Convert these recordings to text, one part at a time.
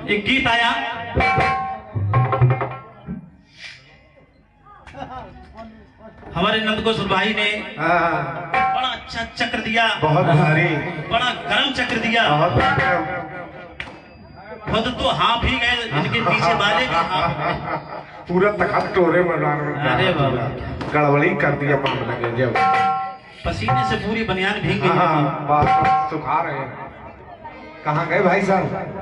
एक गीत आया, हमारे नंदकिशोर भाई ने बड़ा अच्छा चक्र दिया, बहुत भारी, बड़ा गर्म चक्र दिया। खुद तो हाँफ ही गए, इनके पीछे वाले भी हाँफ। पूरा तखत टोरे बना, अरे बाबा गड़बड़ी कर दिया पंप लगे जब पसीने से पूरी बनियान भीग गई। बात सुखा रहे हैं। कहाँ गए भाई साहब?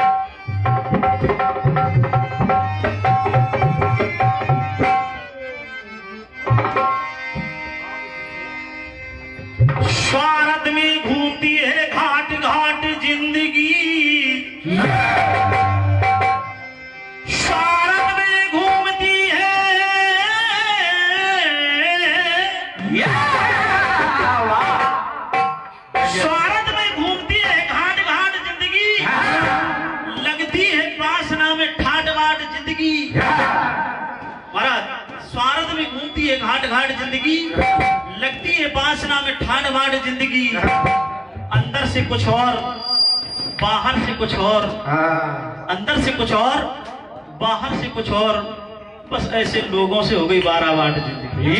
स्वार्थ में घूमती है घाट घाट जिंदगी, स्वार्थ में घूमती है, स्वार्थ में घूमती है घाट घाट जिंदगी, लगती है वासना में ठाट बाट जिंदगी। महाराज स्वार्थ में घूमती है घाट घाट जिंदगी, लगती है वासना में ठाट बाट जिंदगी। अंदर से कुछ और, बाहर से कुछ और, अंदर से कुछ और, बाहर से कुछ और, बस ऐसे लोगों से हो गई 12 बाट जिंदगी।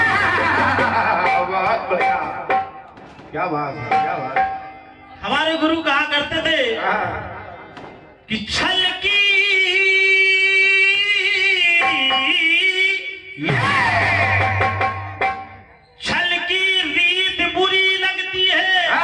बहुत बढ़िया, क्या बात है, क्या बात। हमारे गुरु कहा करते थे कि छल की छल की रीत बुरी लगती है,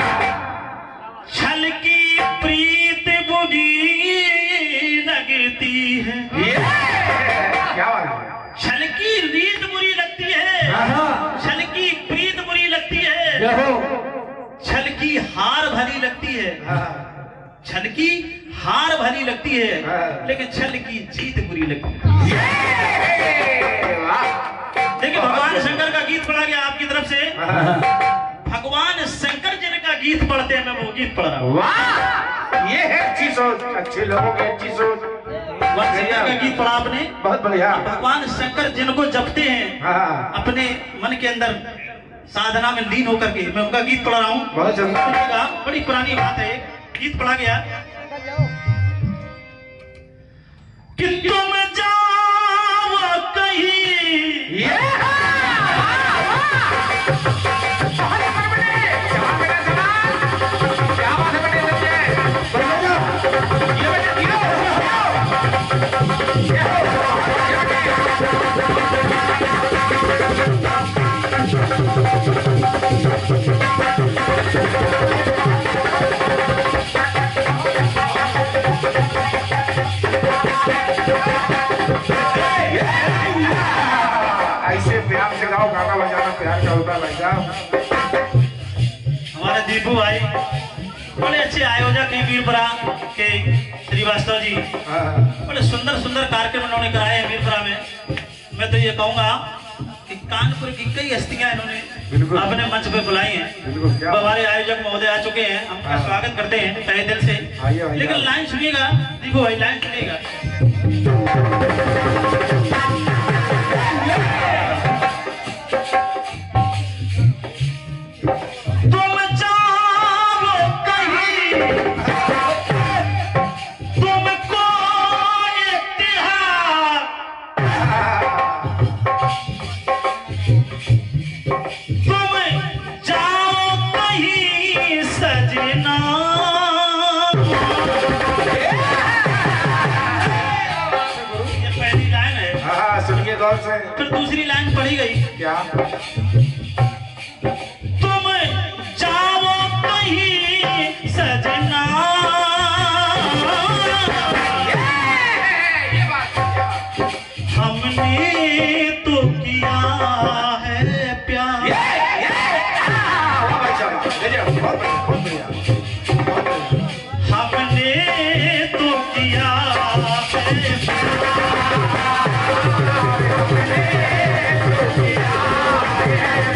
छल की प्रीत बुरी लगती है। क्या बात है? छल की रीत बुरी लगती है, छल की प्रीत बुरी लगती है, छल की हार भली लगती है, छल की हार भली लगती है, लेकिन छल की जीत बुरी लगती है। देखिए भगवान शंकर का गीत पढ़ा गया आपकी तरफ से, भगवान शंकर जिनका गीत पढ़ते हैं, मैं वो गीत पढ़ रहा हूँ। वाह, ये है अच्छी सोच, अच्छे लोगों की अच्छी सोच। का गीत पढ़ा आपने, बहुत बढ़िया। भगवान शंकर जिनको जपते हैं अपने मन के अंदर साधना में लीन होकर के, मैं उनका गीत पढ़ रहा हूँ। बहुत जल्दी, बड़ी पुरानी बात है, गीत पढ़ा गया कि तुम जाओ कहीं, ऐसे प्यार से गाओ, गाना बजाना प्यार का होता भाई साहब। हमारे दीपू भाई बड़े अच्छे आयोजक हैं, मीरपुरा के श्रीवास्तव जी, बड़े सुंदर सुंदर कार्यक्रम उन्होंने कराए हैं मीरपुरा में। मैं तो ये कहूँगा कि कानपुर की कई हस्तियां इन्होंने अपने मंच पर बुलाई हैं। हमारे आयोजक महोदय आ चुके हैं, हम उनका स्वागत करते हैं तहे दिल से। लेकिन लाइन सुनिएगा दीपू भाई, लाइन सुनिएगा। फिर दूसरी लाइन पढ़ी गई, क्या? तुम जाओ कहीं सजना, हमने तो किया है प्यार, हमने तो किया है प्यार।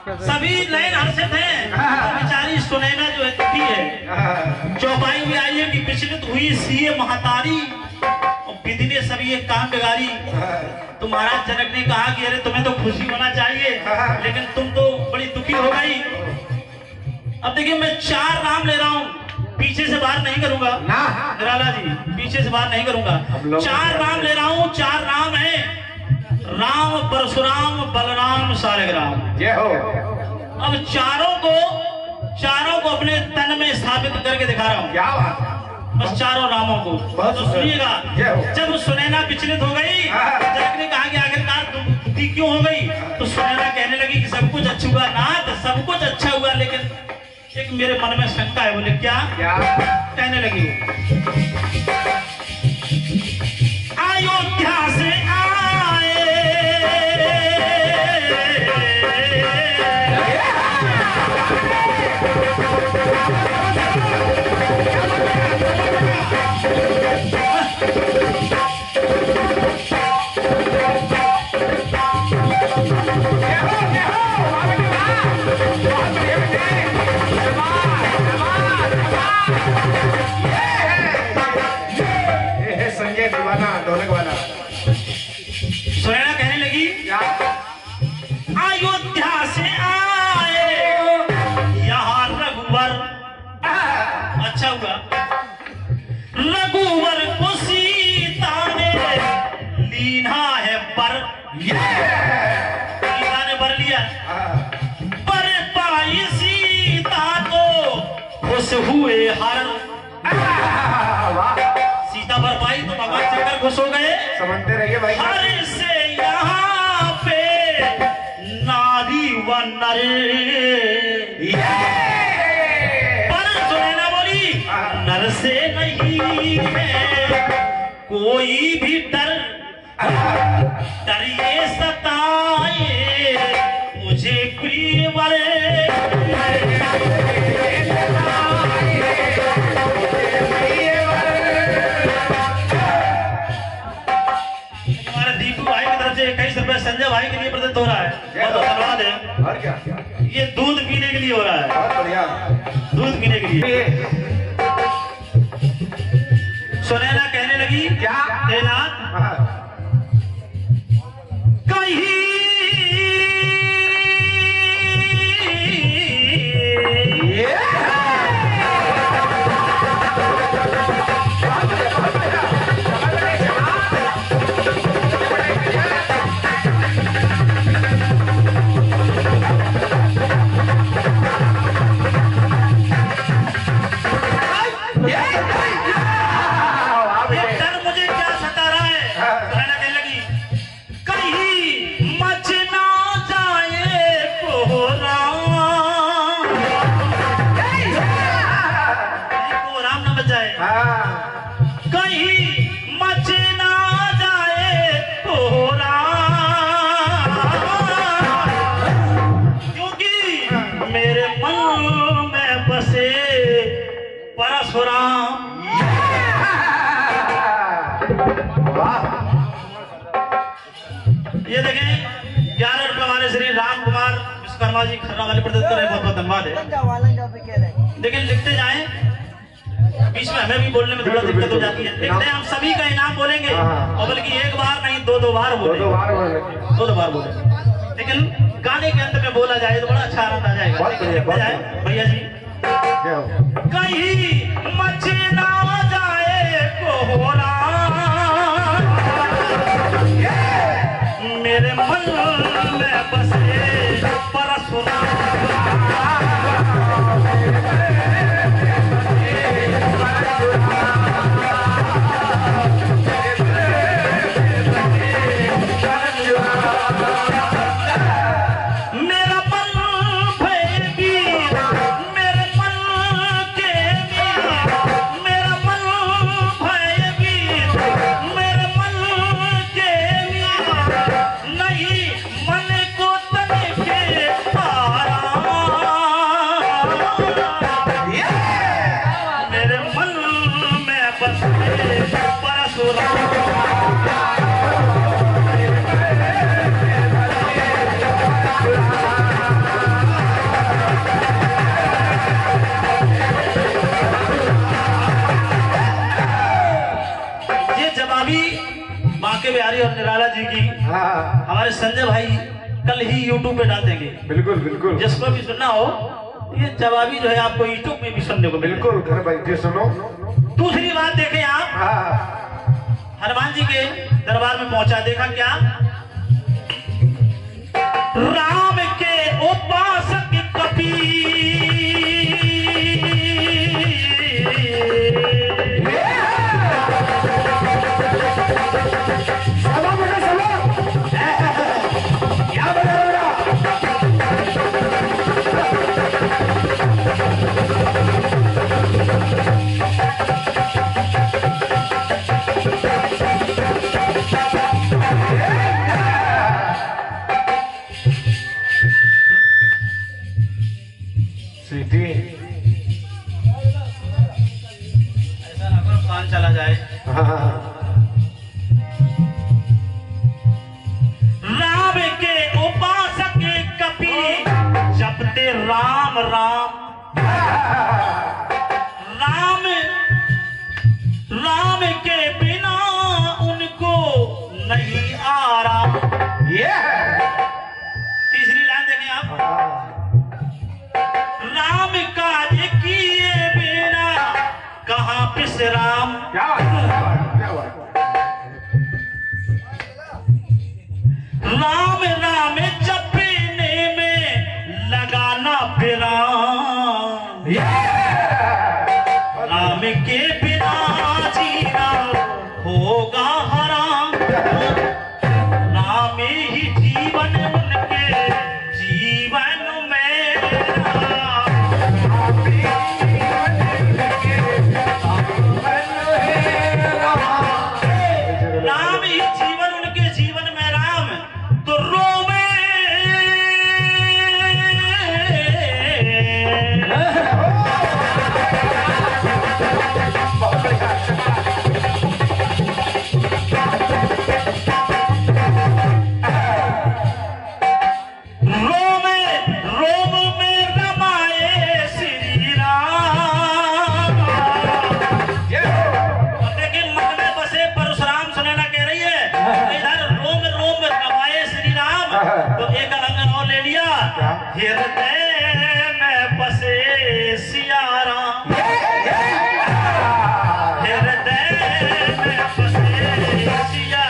सभी लाइन हर्षित हैं। बेचारी सुनैना जो है दुखी है। चौपाई में आई है कि विचलित हुई सीए महातारी और विधि ने सभी एक काम बिगाड़ी। तो महाराज जनक ने कहा कि अरे तुम्हें तो खुशी होना चाहिए, लेकिन तुम तो बड़ी दुखी हो गई। अब देखिए मैं 4 नाम ले रहा हूँ, पीछे से बाहर नहीं करूंगा निराला जी, पीछे से बाहर नहीं करूंगा। 4 नाम ले रहा हूँ। 4 नाम है राम, परशुराम, बलराम, सारंगराम। जय हो। अब चारों को अपने तन में स्थापित करके दिखा रहा हूँ। क्या बात है। बस 4 नामों को तो सुनिएगा। जब सुनैना विचलित हो गई, जनक ने कहा कि आखिरकार तुम दुखी क्यों हो गई? तो सुनैना कहने लगी कि सब कुछ अच्छा हुआ नाथ, सब कुछ अच्छा हुआ, लेकिन एक मेरे मन में शंका है। बोले क्या? कहने लगी अयोध्या से सुनैना कहने लगी अयोध्या से आए यहाँ रघुवर। अच्छा हुआ रघुवर को सीता ने लीना है पर, सीता ने बर लिया। पर पाई सीता तो खुश हुए हर। सीता बर पाई तो भगवान शंकर खुश हो गए। समझते रहिए भाई। हर से यहाँ पे नारी व नर। पर सुनैना बोली नर से नहीं है कोई भी डर, डर ये सताए मुझे प्रिय वाले। संजय भाई के लिए प्रदत्त हो रहा है, बहुत धन्यवाद है। और क्या? ये दूध पीने के लिए हो रहा है, बहुत बढ़िया। दूध पीने के लिए। सुनैना कहने लगी क्या? कहीं ये देखें 11 रुपए हमारे श्री राम कुमार विश्वकर्मा जी खर्रा वाले प्रदत्त कर रहे, बहुत बहुत धन्यवाद है। लेकिन लिखते जाएं, बीच में हमें भी बोलने में थोड़ा दिक्कत हो जाती है। लिखते हैं हम सभी का इनाम बोलेंगे, और बल्कि एक बार नहीं 2-2 बार बोलेंगे, 2-2 बार बोलेंगे। लेकिन गाने के अंत में बोला जाए तो बड़ा अच्छा आनंद आ जाएगा। भैया जी कहीं मच ना जाए कोहरा मेरे मन में बसे परशुराम। निराला जी की हाँ हमारे संजय भाई कल ही यूट्यूब पे डाल देंगे। बिल्कुल बिल्कुल जिसको भी सुनना हो ये जवाबी जो है आपको यूट्यूब में भी सुनने को बिल्कुल घर बैठे सुनो। दूसरी बात देखें आप, हाँ हनुमान जी के दरबार में पहुंचा, देखा क्या? राम के उपासक कबीर चला जाए। राम के उपासक कबीर जपते राम राम, राम राम के बिना उनको नहीं आराम। तीसरी लाइन देखें आप, राम काज किए बिना कहाँ विश्राम। राम राम जपने में लगाना विराम, राम के बिना जीना होगा हराम। राम ही जीवन उनके जीवन में, राम ही जीवन उनके जीवन में राम। तो रोमे रोम में रमाए श्री राम। लेकिन मन में बसे परशुराम सुनैना कह रही है इधर रोम रोम रमाए श्री राम। तो एक अलग और ले लिया, हृदय में बसे सिया राम, हृदय में बसे सिया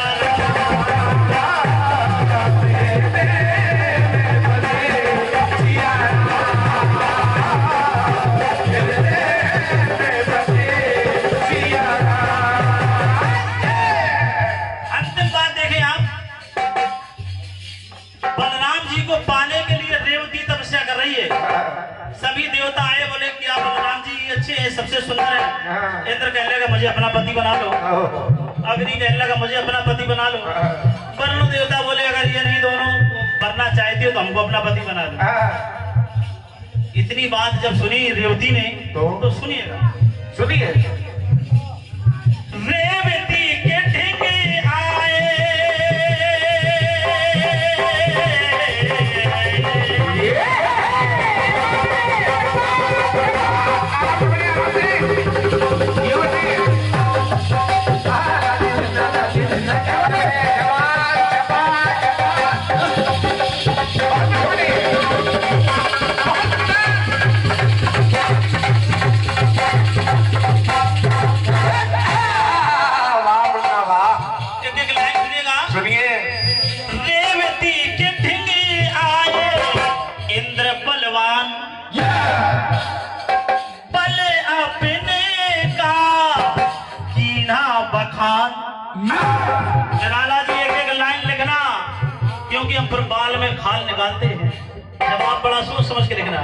पाने के लिए देवती तपस्या कर रही है। सभी देवता आए, बोले कि आप बलराम जी अच्छे हैं, सबसे सुंदर है। इंद्र कहने लगा मुझे अपना पति बना लो, अग्नि कहने लगा मुझे अपना पति बना लो। वरुण देवता बोले अगर ये नहीं दोनों बनना चाहती हो तो हमको अपना पति बना दो। इतनी बात जब सुनी रेवती ने तो सुनिएगा, सुनिए। रेवती के ढेंगे आए, निराला जी एक एक लाइन लिखना, क्योंकि हम फिर बाल में खाल निकालते हैं। जब आप बड़ा सोच समझ के लिखना।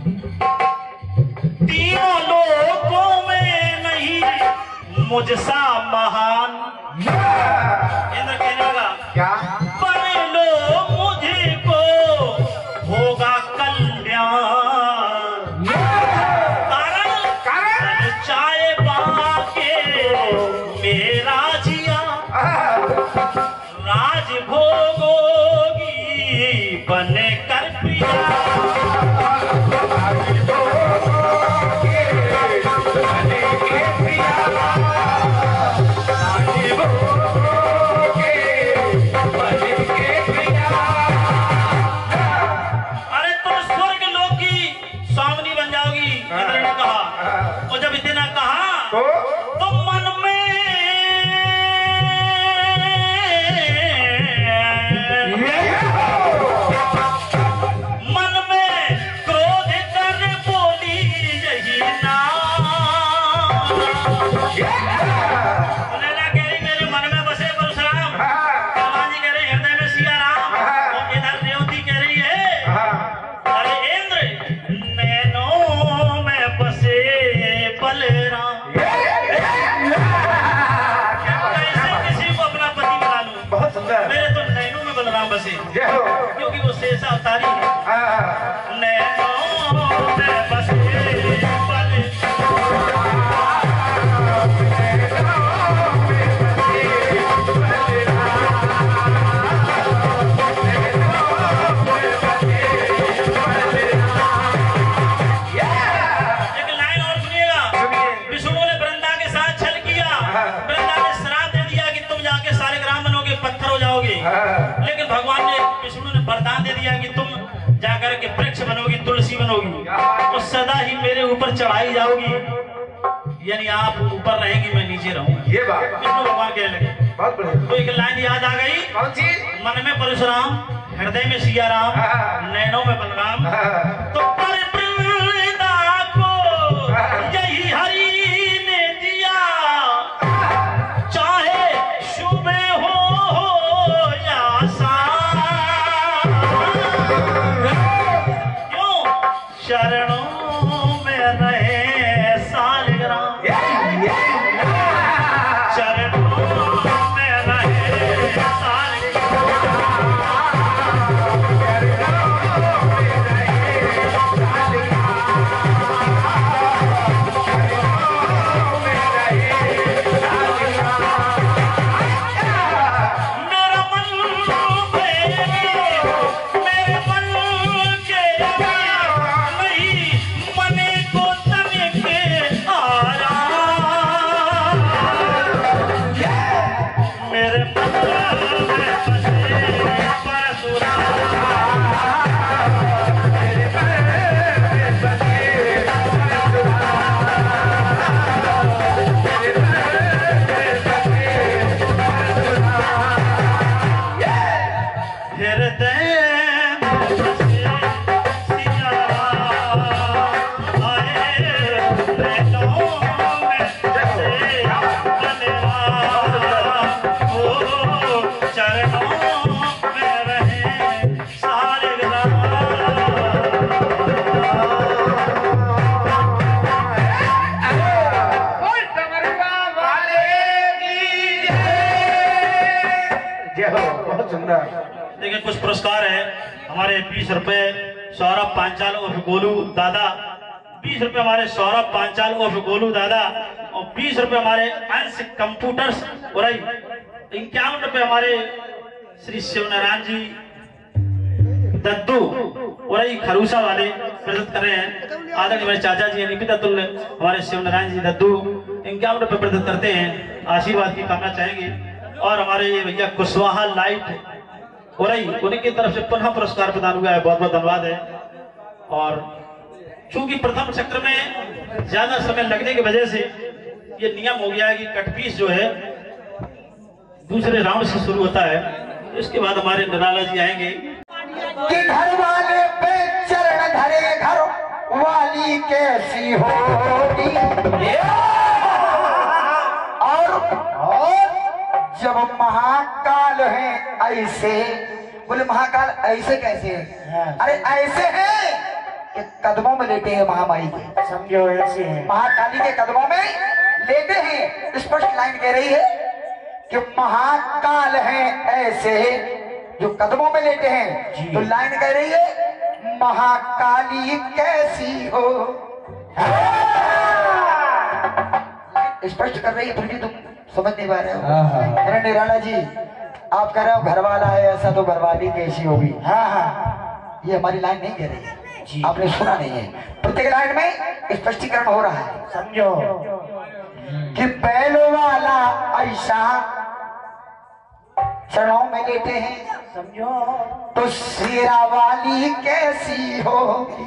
तीनों लोगों में नहीं मुझसा महान, इंद्र कहने लगा क्या बड़े लो मुझे को होगा कल्याण। कारण चाहे बाके मेरा जिया राज भोगोगी बने कर प्रिया। अवतारी नैनों में बसे वाले लेकिन भगवान ने विष्णु ने वरदान दे दिया कि तुम जाकर के वृक्ष बनोगी, तुलसी बनोगी और सदा ही मेरे ऊपर चढ़ाई जाओगी, यानी आप ऊपर रहेंगी मैं नीचे रहूंगा। ये बात विष्णु भगवान कहने लगे। बहुत बढ़िया। तो एक लाइन याद आ गई, कौन सी? मन में परशुराम, हृदय में सिया राम, नैनों में बलराम। तो परिवृंदा को यही हरि ने दिया, चाहे शुभे हो चरणों में रहे सालग्राम, चरणों में रहे सालग्राम। देखिए कुछ पुरस्कार है हमारे 20 रुपए सौरभ पांचाल और गोलू दादा, 20 रुपए हमारे सौरभ पांचाल और गोलू दादा, और 20 रुपए हमारे अंश कंप्यूटर्स और 51 रुपए हमारे श्री शिवनारायण जी दद्दू और खरूसा वाले प्रदत्त कर रहे हैं। आदरणीय मेरे चाचा जी निपितातुल हमारे शिवनारायण जी दद्दू 51 रुपए प्रदत्त करते हैं, आशीर्वाद की कामना चाहेंगे। और हमारे ये भैया कुशवाहा लाइट और उनकी तरफ से पुनः पुरस्कार प्रदान हुआ है, बहुत बहुत धन्यवाद है। और चूंकि प्रथम चक्र में ज्यादा समय लगने की वजह से ये नियम हो गया है कि कटपीस जो है दूसरे राउंड से शुरू होता है, इसके बाद हमारे निराला जी आएंगे। कि घर वाले पे चरण धरे घर वाली कैसी होगी, और जब महाकाल है ऐसे, बोले महाकाल ऐसे कैसे है? अरे ऐसे है कि कदमों में लेटे हैं महामाई के, समझो ऐसे है, महाकाली के कदमों में लेटे हैं। स्पष्ट लाइन कह रही है कि महाकाल है ऐसे जो कदमों में लेटे हैं। तो लाइन कह रही है महाकाली कैसी हो, स्पष्ट कर रही है, फिर भी तुम समझ नहीं पा रहे हो। अरे निराला जी आप कह रहे हो घर वाला है ऐसा, तो घरवाली कैसी होगी? हाँ, ये हमारी लाइन नहीं कह रही है, आपने सुना नहीं है। प्रत्येक लाइन में स्पष्टीकरण हो रहा है, समझो। कि बैल वाला ऐसा चरणों में लेटे हैं, समझो, तो शेरा वाली कैसी होगी,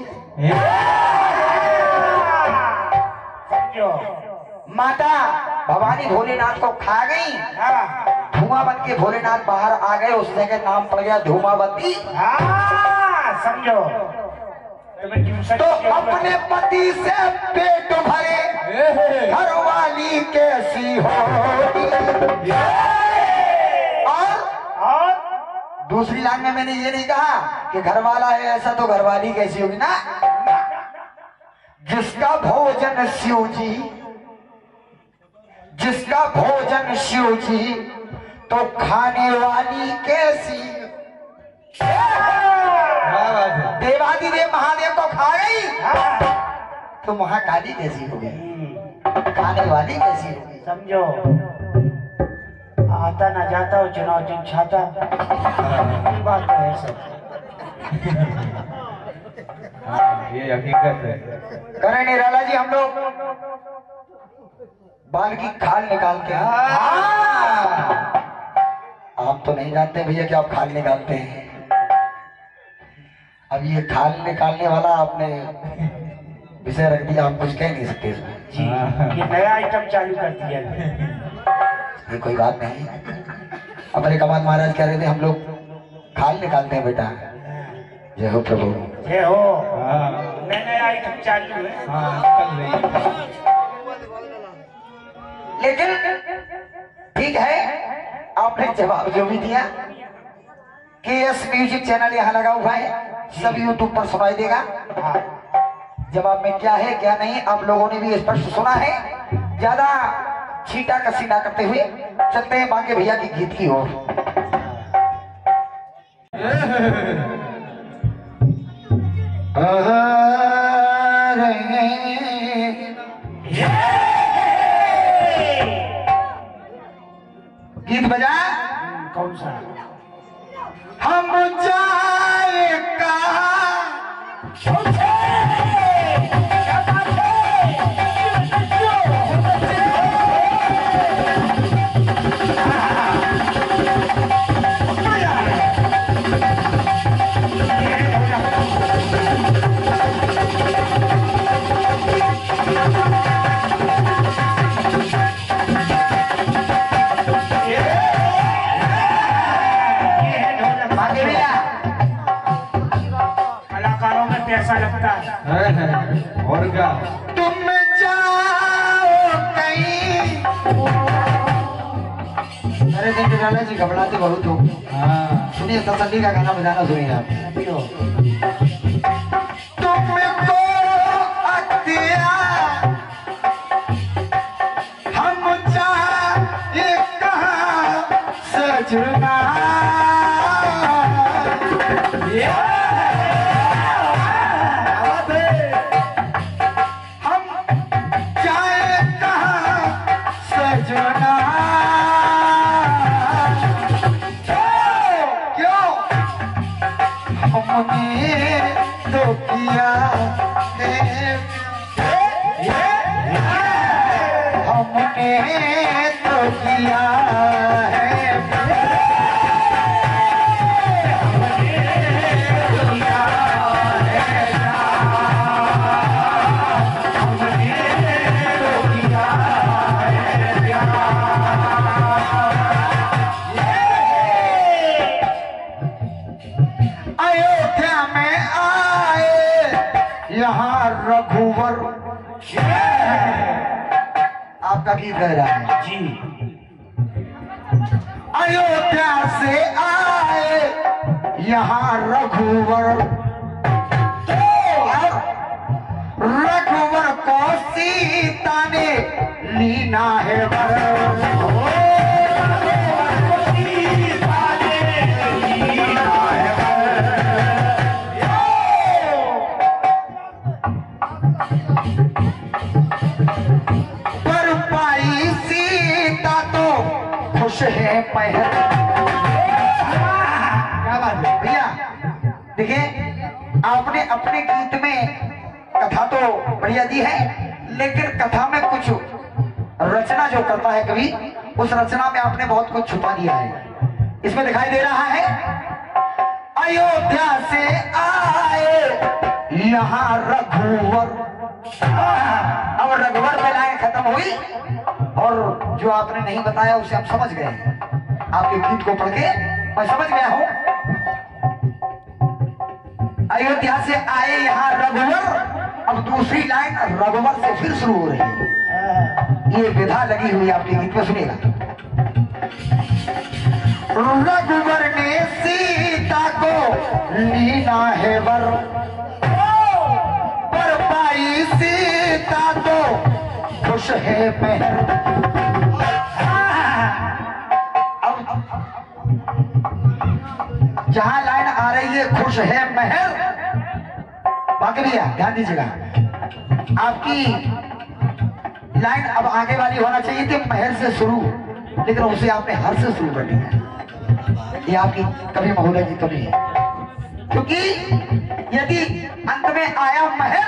समझो। माता भवानी भोलेनाथ को खा गई, धुआं बन के भोलेनाथ बाहर आ गए, उस जगह नाम पड़ गया धूमावती। समझो। तो अपने पति से पेट भरे घर वाली कैसी होगी, और दूसरी लाइन में मैंने ये नहीं कहा कि घर वाला है ऐसा तो घरवाली कैसी होगी ना। जिसका भोजन शिव जी, जिसका भोजन शिव जी, तो खाने वाली कैसी। देवादिदेव महादेव को खा गई तो महाकाली कैसी हो गई, खाने वाली कैसी हो गई। समझो, आता ना जाता हो चुनाव जिन छाता, बात तो है सब। ये हकीकत है। करें निराला जी, हम लोग बाल की खाल निकालते हैं। आप तो नहीं जानते भैया कि आप खाल निकालते हैं। अब ये खाल निकालने वाला आपने विषय रख दिया, हम कुछ कह नहीं सकते इसमें। जी, ये नया आइटम चालू कर दिया। ये कोई बात नहीं। हमारे कमाल महाराज कह रहे थे हम लोग खाल निकालते हैं बेटा। जय हो प्रभु, जय हो। नया आइटम चालू है। लेकिन ठीक है, आपने जवाब जो भी दिया कि एस म्यूजिक चैनल यहाँ लगा हुआ है, सब यूट्यूब पर सुनाई देगा। जवाब में क्या है क्या नहीं आप लोगों ने भी स्पष्ट सुना है। ज्यादा छीटा कसी ना करते हुए चलते हैं बाकी भैया की गीत की ओर। गीत बजा। कौन सा? हम जाए कहाँ कलाकारों में पैसा लगता है। और क्या? तुम जाओ कहीं। अरे देखिए लाला जी घबराते बहुत हो। सुनिए तसल्ली का गाना बजाना सुनिए आप। तुमको अख्तियार हम जाए कहाँ सजना। रघुवर आपका गीत गा रहा है जी। अयोध्या से आए यहाँ रघुवर, रघुवर को सीता ने लीना है वर। खुश है पहर। क्या बात है भैया। देखिए आपने अपने गीत में कथा तो बढ़िया दी है, लेकिन कथा में कुछ रचना जो करता है कवि, उस रचना में आपने बहुत कुछ छुपा दिया है। इसमें दिखाई दे रहा है अयोध्या से आए यहाँ रघुवर। अब रघुवर पे लाइन खत्म हुई और जो आपने नहीं बताया उसे हम समझ गए। आपके गीत को पढ़ के मैं समझ गया हूं। अयोध्या से आए यहाँ रघुवर। अब दूसरी लाइन रघुवर से फिर शुरू हो रही है। ये विधा लगी हुई आपके गीत में, सुनिएगा। रघुवर ने सीता को लीना है वर, पर पाई सीता तो खुश है पहर। अब जहां लाइन आ रही है खुश है महर, बाकी भैया ध्यान दीजिएगा, आपकी लाइन अब आगे वाली होना चाहिए थी महर से शुरू, लेकिन उसे आपने हर से शुरू कर दिया। ये आपकी कभी महोदय की कमी है, क्योंकि यदि अंत में आया महर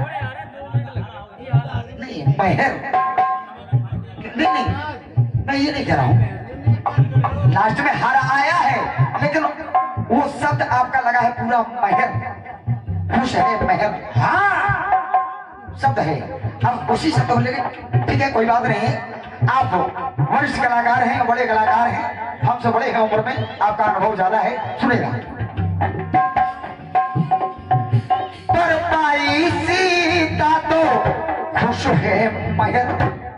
नहीं महर नहीं मैं ये नहीं कह रहा हूं, लास्ट में हर आया है, लेकिन वो शब्द आपका लगा है पूरा महर, खुश है महर, हाँ शब्द है। अब उसी शब्द को लेकर ठीक है, कोई बात नहीं है, आप वरिष्ठ कलाकार हैं, बड़े कलाकार हैं, हमसे बड़े हैं उम्र में, आपका अनुभव ज्यादा है, सुनेगा। पर पाई सीता तो खुश है महर,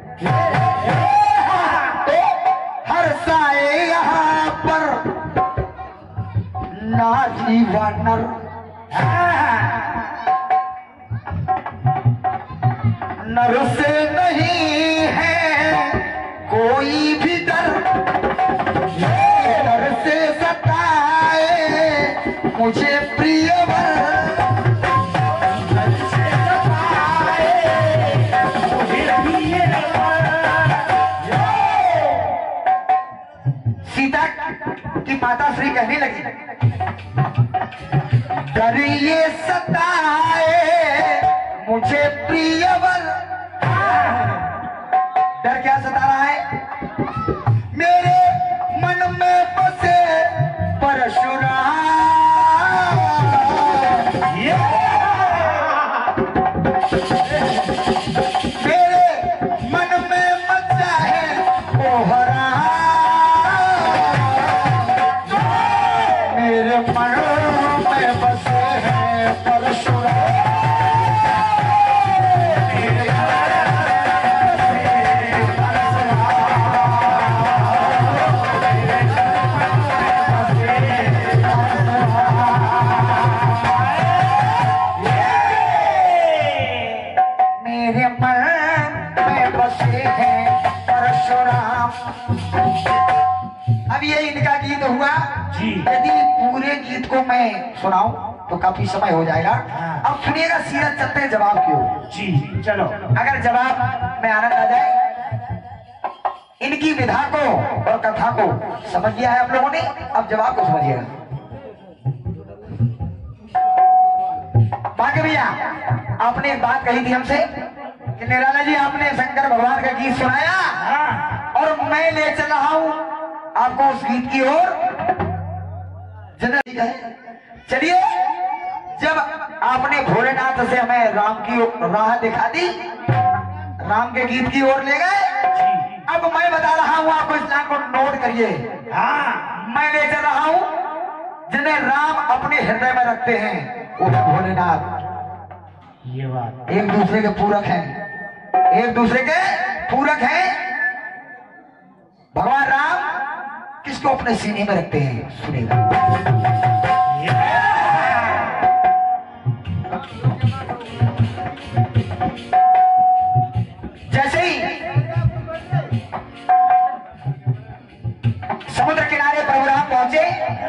तो हर साए यहाँ पर नारी व नर, नर से नहीं है कोई भी डर, नर से सताए मुझे प्रियवर, नर से सताए मुझे प्रियवर। सीता की माता श्री कहने लगी, डर ये सताए मुझे प्रियवर, डर क्या सता रहा है? मेरे मन में बसे परशुराम, मेरे मन में बसा है कोहरा, मेरे मन में बसे हैं परशुराम। अब ये इनका गीत हुआ जी। यदि पूरे गीत को मैं सुनाऊं तो काफी समय हो जाएगा। अब सुनिएगा सीरत चलते हैं जवाब की ओर जी। चलो, अगर जवाब में आनंद आ जाए, इनकी विधा को और कथा को समझ लिया है आप लोगों ने, अब जवाब को समझिएगा। बाकी भैया आपने एक बात कही थी हमसे कि निराला जी आपने शंकर भगवान का गीत सुनाया और मैं ले चल रहा हूं आपको उस गीत की ओर। चलिए, जब आपने भोलेनाथ से हमें राम की राह दिखा दी, राम के गीत की ओर ले गए, अब मैं बता रहा हूं आपको, इस लाइन को नोट करिए। हाँ, मैं ले चल रहा हूं जिन्हें राम अपने हृदय में रखते हैं, वो है भोलेनाथ। ये बात एक दूसरे के पूरक हैं, एक दूसरे के पूरक हैं। भगवान राम किसको अपने सीने में रखते हैं, सुनिएगा। जैसे ही समुद्र किनारे प्रभु राम पहुंचे,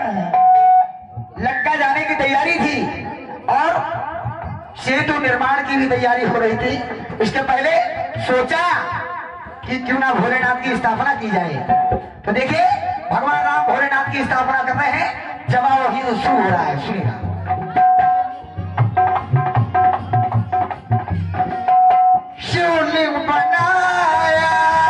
लंका जाने की तैयारी थी और सेतु निर्माण की भी तैयारी हो रही थी। इसके पहले सोचा कि क्यों ना भोलेनाथ की स्थापना की जाए। तो देखिए, भगवान राम भोलेनाथ की स्थापना कर रहे हैं, जवाब वही शुरू हो रहा है, सुनिएगा। शिवलिंग बनाया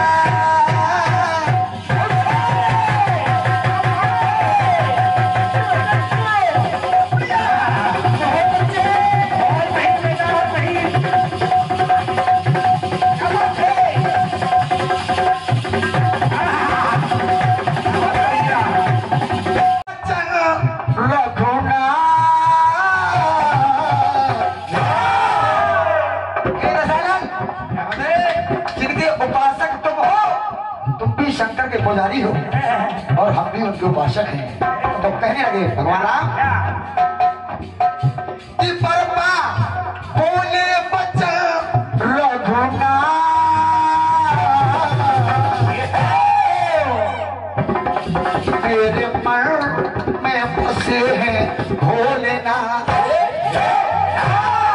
शंकर के पुजारी हो और हम भी उनके उपासक हैं। तो कहने लगे भगवान राम कि बरपा बोले बचन रघुनाथ, मेरे मन में बसे हैं भोलेनाथ।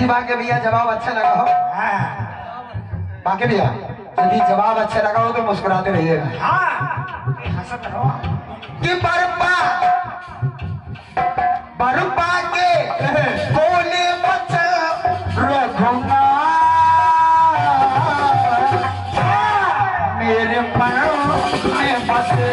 बाकी भैया जवाब अच्छा लगा हो, बाकी भैया यदि जवाब अच्छा लगा हो तो मुस्कुराते रहिएगा। कि बरपा के बोले बच्चा रघुना मेरे मन में बसे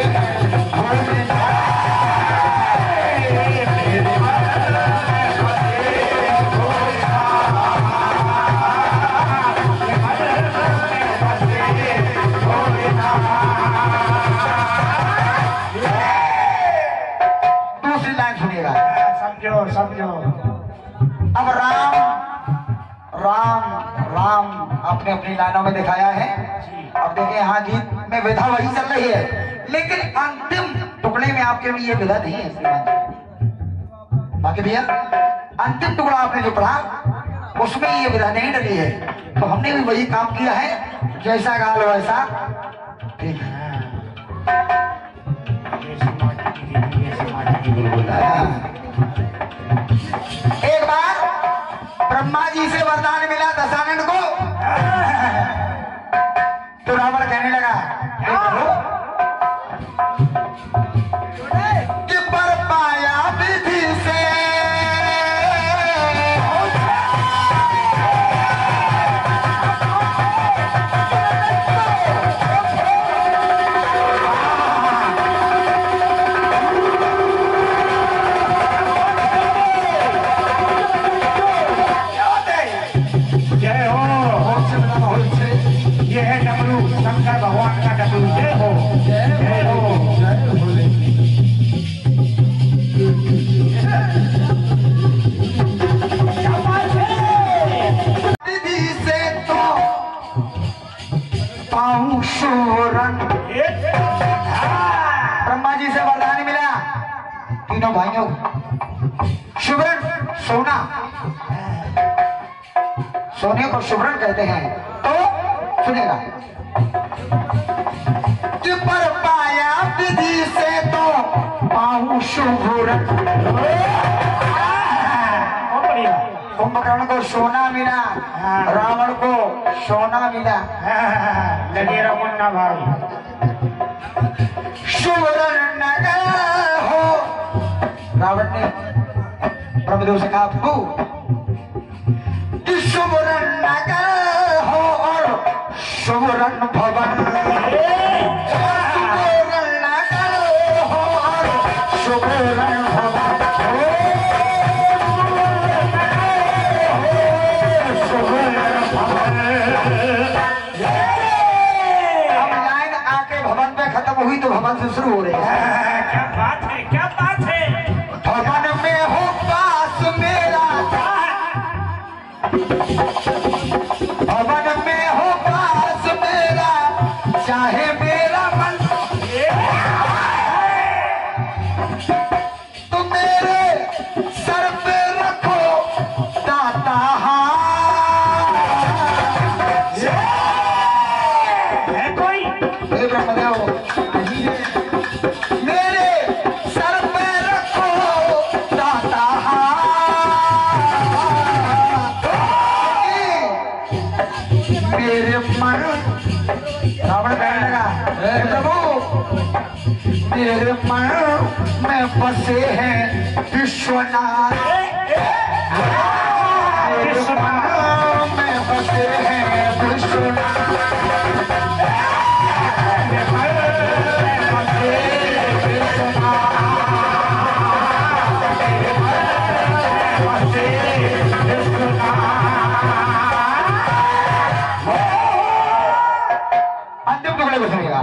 समझो। अब राम राम राम अपने अपनी लाइनों में दिखाया है। अब देखिए यहाँ गीत में विधा वही चल रही है, लेकिन अंतिम टुकड़े में आपके लिए विधा नहीं है। बाकी भैया अंतिम टुकड़ा आपने जो पढ़ा उसमें ये विधा नहीं डली है, तो हमने भी वही काम किया है, जैसा गाल वैसा ठीक है। एक बार ब्रह्मा जी से वरदान मिला दशानन को, तो रावण कहने लगा कि पर पाया विधि से शंकर भगवान का डबल जय हो, जय हो, जय हो। विधि से तो पाऊं शोरन। ब्रह्मा जी से वरदान मिला तीनों भाइयों, शुभ्रन सोना, सोने को शुभ्रन कहते हैं। तो सुनेगा कि पर पाया विधि से तो पाऊं शुभ्रन। कुंभकर्ण को सोना मिला, रावण को सोना मिला। लगेरा मुन्ना भाई शुभ्रन नगर हो। रावण ने ब्रह्मदेव से कहा प्रभु कि शुभ्रन नगर हो और शुभ्रन भवन। शुभ्रन नगर हो और शुभ्रन भवन। अब लाइन आके भवन पे खत्म हुई तो भवन से शुरू हो रही है। क्या बात है, क्या बात है। भवन में हो पास मेरा, भवन में हो पास मेरा, चाहे मेरा मन तो मेरे सर पे रखो दाता है कोई ब्रह्मदेव, मेरे सर पे रखो दाता मेरे मन। रावण कहने लगा प्रभु मेरे मन में बसे हैं विश्वनाथ, मेरे मन में बसे हैं विश्वनाथ। अंतिम टुकड़े को सुनिएगा।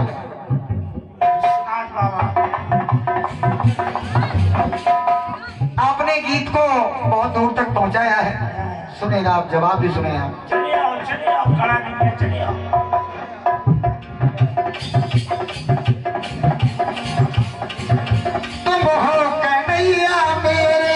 आपने गीत को बहुत दूर तक पहुंचाया है, सुनेगा आप, जवाब भी सुने आप। चलिए आओ, खड़ा नहीं है, चलिए आओ। तुम हो कन्हैया मेरे,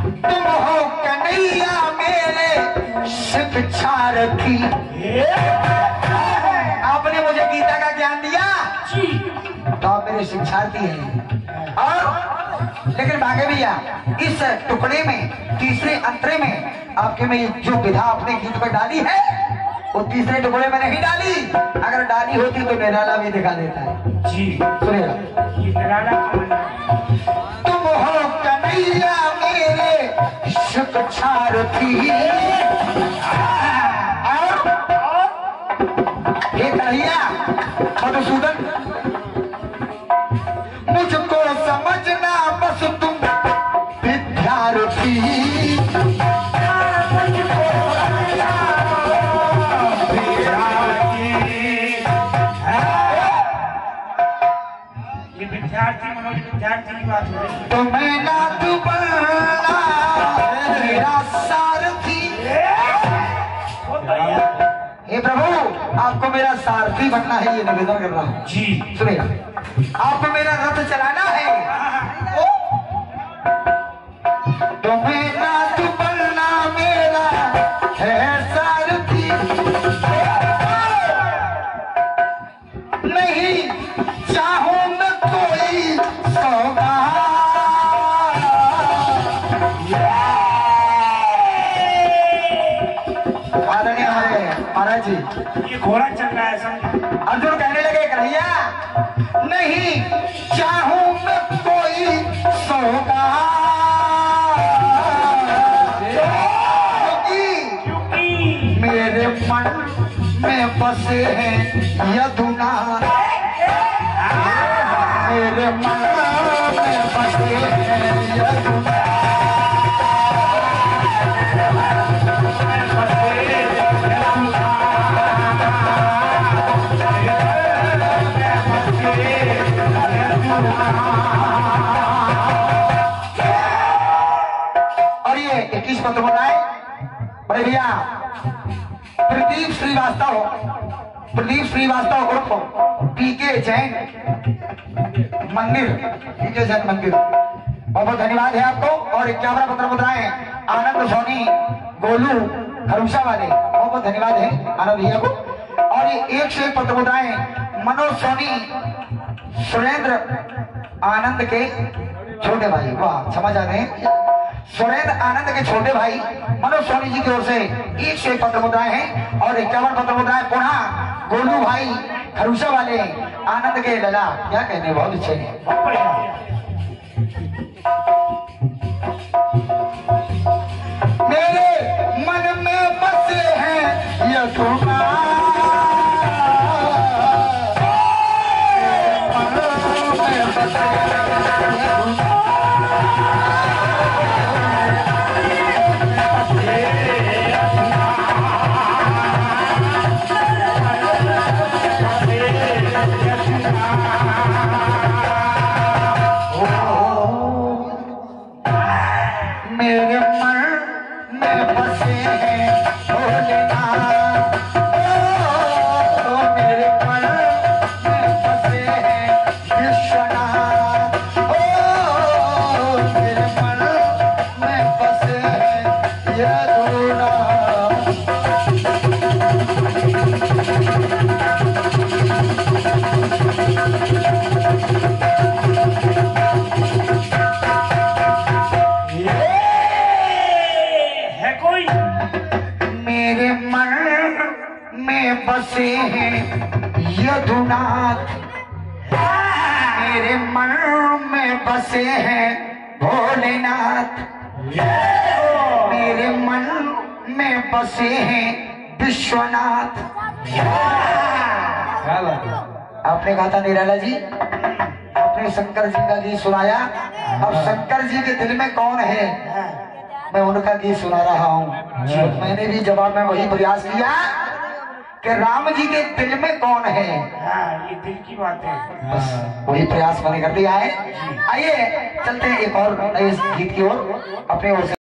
तुम हो कन्हैया मेरे शिक्षा रखी। आपने मुझे गीता का ज्ञान दिया तो आप मेरे शिक्षार्थी हैं। और लेकिन भागे भैया इस टुकड़े में तीसरे अंतरे में आपके में जो विधा अपने गीत पर डाली है वो तीसरे टुकड़े में नहीं डाली। अगर डाली होती तो निराला भी दिखा देता है जी। सुनिएगा, तुम हो कन्हैया मेरे शिक्षार्थी। हे कन्हैया मधुसूदन, मुझको समझना बस तुम विद्यार्थी। ये विद्यार्थी मनोज विद्यार्थी की बात हो रही है। तो मैं ना तू बनना मेरा सारथी। हे प्रभु आपको मेरा सारथी बनना है, ये निवेदन कर रहा हूँ जी। सुनिएगा, आपको मेरा रथ चलाना है तो मैं ना तू बनना मेरा है सारथी। नहीं चाहूं मैं कोई सौगात। आदरणीय महाराज जी, ये घोड़ा चल रहा है समझ। अर्जुन कहने लगे कन्हैया नहीं चाहूं मैं कोई सौगात, क्योंकि मेरे मन में बसे हैं यदुनाथ। मेरे मन में बसे हैं यदुनाथ। और ये 21 पत्र बनाए बड़े भैया प्रदीप श्रीवास्तव उर्फ पीके जैन मंदिर, पीके जैन मंदिर, बहुत बहुत धन्यवाद है आपको। और 51 पत्र मुद्राएं आनंद सोनी गोलू खरूसा वाले, बहुत बहुत धन्यवाद है आनंद भैया को। और ये 101 पत्र मुद्राएं मनोज सोनी सुरेंद्र आनंद के छोटे भाई, वाह क्षमा चाहते हैं, सुरेंद्र आनंद के छोटे भाई मनोज सोनी जी की ओर से 101 पत्र मुद्राएं हैं। और 51 पत्र मुद्राएं पुनः गोलू भाई खरूसा वाले आनंद के लला, क्या कहने, बहुत अच्छे हैं। मेरे मन में बसे हैं यदुनाथ। मेरे मन में बसे हैं भोलेनाथ। मेरे मन में बसे हैं विश्वनाथ। मेरे मन में बसे हैं यदुनाथ। मेरे मन में बसे हैं यदुनाथ। मेरे मन में बसे हैं भोलेनाथ। मेरे मन में बसे हैं विश्वनाथ। आपने कहा था निराला जी, आपने शंकर जी का गीत सुनाया, अब शंकर जी के दिल में कौन है मैं उनका गीत सुना रहा हूँ। मैंने भी जवाब में वही प्रयास किया कि राम जी के दिल में कौन है। ये दिल की बात है, बस वही प्रयास मैंने कर दिया है। आइए चलते हैं एक और नए गीत की ओर अपने ओर से।